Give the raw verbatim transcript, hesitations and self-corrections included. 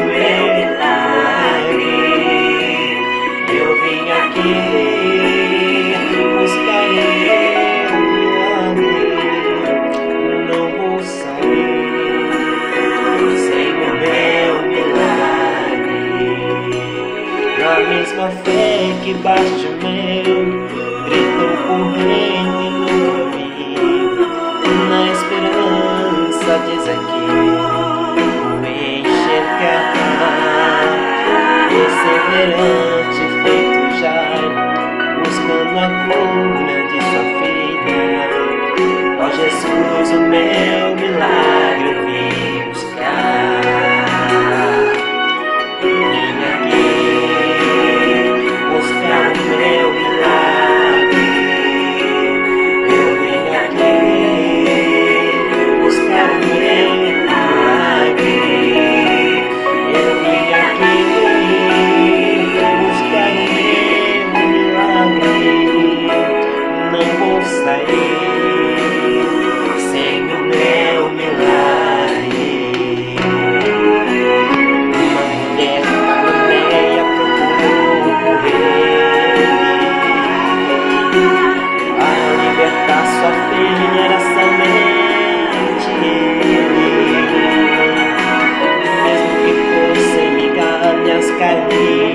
meu milagre. Eu vim aqui buscar o meu milagre. Não vou sair sem o meu milagre. Na mesma fé que Bartimeu gritou por reino e nunca vi, na esperança de Ezequiel fui enxergar, perseverante feito Jairo, buscando a cura de sua filha. Ó Jesus, o meu milagre eu vim buscar. Vim aqui buscar o meu milagre. Eu vim aqui buscar o meu milagre. Eu vim aqui buscar o meu milagre. Não vou sair sem o meu milagre. Uma mulher cananeia procurou por ele para libertar sua filha, era somente ele. Mesmo que fossem migalhas cair